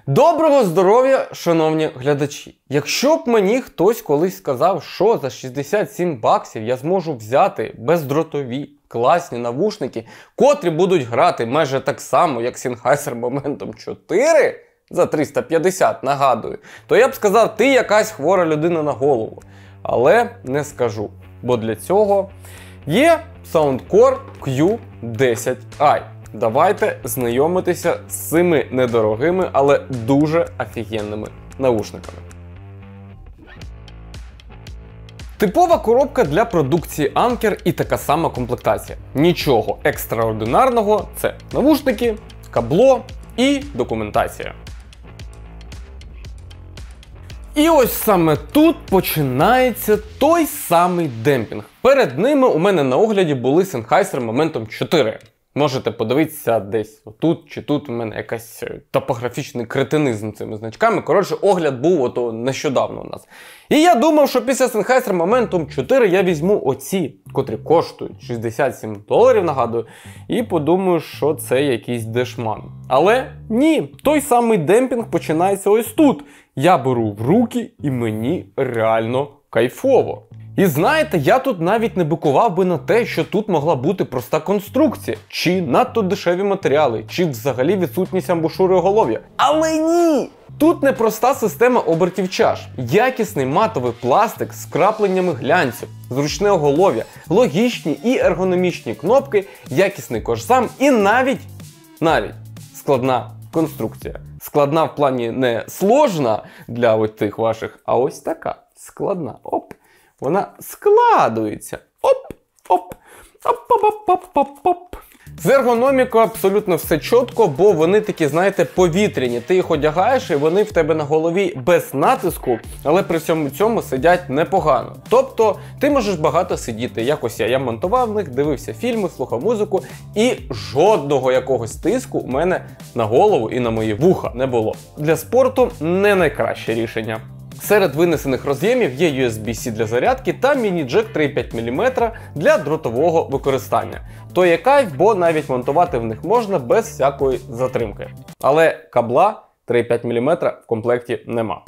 Доброго здоров'я, шановні глядачі! Якщо б мені хтось колись сказав, що за 67 баксів я зможу взяти бездротові, класні навушники, котрі будуть грати майже так само, як Sennheiser Momentum 4 за 350, нагадую, то я б сказав, ти якась хвора людина на голову. Але не скажу, бо для цього є Soundcore Q10i. Давайте знайомитися з цими недорогими, але дуже офігенними навушниками. Типова коробка для продукції Anker і така сама комплектація. Нічого екстраординарного, це навушники, кабло і документація. І ось саме тут починається той самий демпінг. Перед ними у мене на огляді були Sennheiser Momentum 4. Можете подивитися десь отут чи тут, у мене якийсь топографічний кретинизм цими значками. Коротше, огляд був ото нещодавно у нас. І я думав, що після Sennheiser Momentum 4 я візьму оці, котрі коштують $67, нагадую, і подумаю, що це якийсь дешман. Але ні, той самий демпінг починається ось тут. Я беру в руки і мені реально кайфово. І знаєте, я тут навіть не бикував би на те, що тут могла бути проста конструкція, чи надто дешеві матеріали, чи взагалі відсутність амбушури оголов'я. Але ні! Тут не проста система обертів чаш, якісний матовий пластик з крапленнями глянцю, зручне оголов'я, логічні і ергономічні кнопки, якісний кожзам і навіть складна конструкція. Складна в плані не сложна для ось тих ваших, а ось така складна. Оп! Вона складується. Оп, оп, оп-оп-оп-оп-оп-оп. З ергономікою абсолютно все чітко, бо вони такі, знаєте, повітряні. Ти їх одягаєш і вони в тебе на голові без натиску, але при всьому цьому сидять непогано. Тобто ти можеш багато сидіти. Якось я монтував в них, дивився фільми, слухав музику і жодного якогось тиску у мене на голову і на мої вуха не було. Для спорту не найкраще рішення. Серед винесених роз'ємів є USB-C для зарядки та міні-джек 3,5 мм для дротового використання. То є кайф, бо навіть монтувати в них можна без всякої затримки. Але кабла 3,5 мм в комплекті нема.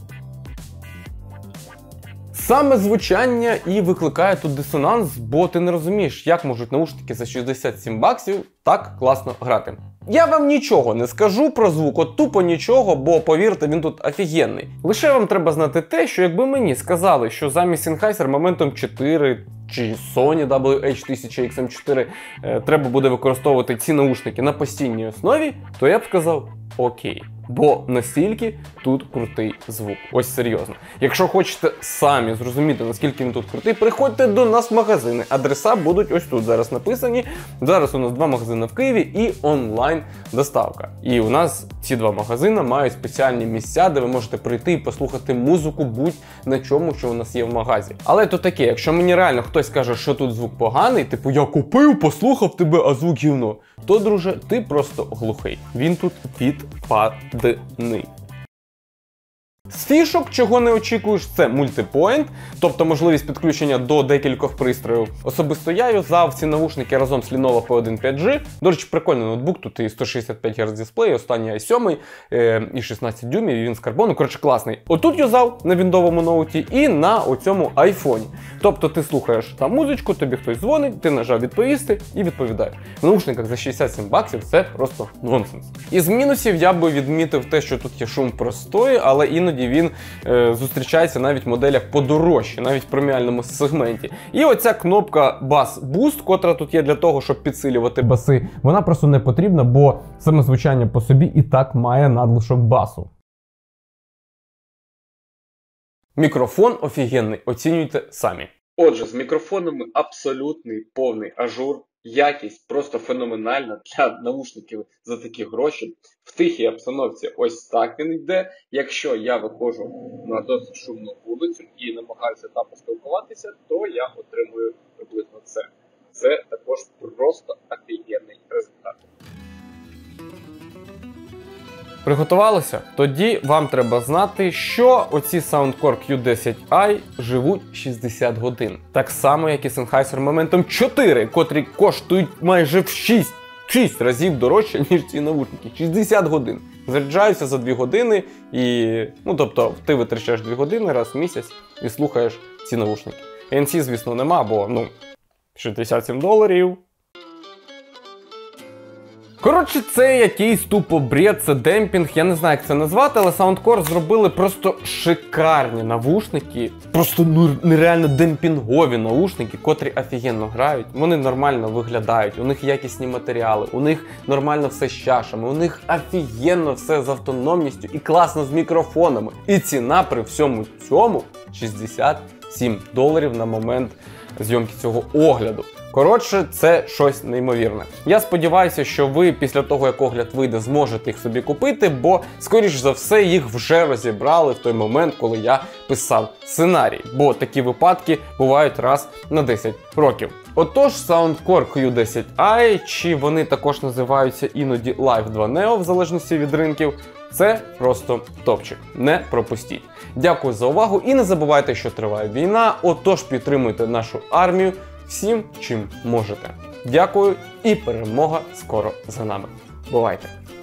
Саме звучання і викликає тут дисонанс, бо ти не розумієш, як можуть наушники за 67 баксів так класно грати. Я вам нічого не скажу про звук, от тупо нічого, бо, повірте, він тут офігенний. Лише вам треба знати те, що якби мені сказали, що замість Sennheiser Momentum 4 чи Sony WH-1000XM4 треба буде використовувати ці наушники на постійній основі, то я б сказав окей. Бо настільки тут крутий звук. Ось серйозно. Якщо хочете самі зрозуміти, наскільки він тут крутий, приходьте до нас в магазини. Адреса будуть ось тут зараз написані. Зараз у нас 2 магазини в Києві і онлайн доставка. І у нас ці 2 магазини мають спеціальні місця, де ви можете прийти і послухати музику будь-на чому, що у нас є в магазі. Але то таке, якщо мені реально хтось каже, що тут звук поганий, типу я купив, послухав тебе, а звук гівно, то, друже, ти просто глухий. Він тут відпадний. З фішок, чого не очікуєш, це мультипоінт, тобто можливість підключення до декількох пристроїв. Особисто я юзав ці навушники разом з Lenovo P1 5G. До речі, прикольний ноутбук, тут і 165 Гц дисплей, останній i7, і 16 дюймів, і він з карбону, коротше класний. Отут юзав на віндовому ноуті і на оцьому айфоні. Тобто ти слухаєш там музичку, тобі хтось дзвонить, ти нажав відповісти і відповідаєш. В наушниках за 67 баксів це просто нонсенс. Із мінусів я би відмітив те, що тут є шум простої, але іноді він зустрічається навіть в моделях подорожче, навіть в преміальному сегменті. І оця кнопка Bass Boost, котра тут є для того, щоб підсилювати баси, вона просто не потрібна, бо саме звучання по собі і так має надлишок басу. Мікрофон офігенний, оцінюйте самі. Отже, з мікрофонами абсолютний повний ажур. Якість просто феноменальна для навушників за такі гроші. В тихій обстановці ось так він йде. Якщо я виходжу на досить шумну вулицю і намагаюся там поспілкуватися, то я отримую приблизно це. Це також просто офігенний результат. Приготувалися? Тоді вам треба знати, що оці Soundcore Q10i живуть 60 годин. Так само, як і Sennheiser Momentum 4, котрі коштують майже в 6 6 разів дорожче, ніж ці навушники. 60 годин. Заряджаюся за 2 години і, тобто, ти витрачаєш 2 години раз в місяць і слухаєш ці навушники. ANC, звісно, нема, бо, $67. Коротше, це якийсь тупо бред, це демпінг, я не знаю, як це назвати, але Soundcore зробили просто шикарні навушники, просто нереально демпінгові навушники, котрі офігенно грають, вони нормально виглядають, у них якісні матеріали, у них нормально все з чашами, у них офігенно все з автономністю і класно з мікрофонами. І ціна при всьому цьому $67 на момент зйомки цього огляду. Коротше, це щось неймовірне. Я сподіваюся, що ви після того, як огляд вийде, зможете їх собі купити, бо, скоріш за все, їх вже розібрали в той момент, коли я писав сценарій. Бо такі випадки бувають раз на 10 років. Отож, Soundcore Q10i, чи вони також називаються іноді Live 2 Neo, в залежності від ринків, це просто топчик. Не пропустіть. Дякую за увагу і не забувайте, що триває війна, отож підтримуйте нашу армію всім, чим можете. Дякую і перемога скоро за нами. Бувайте!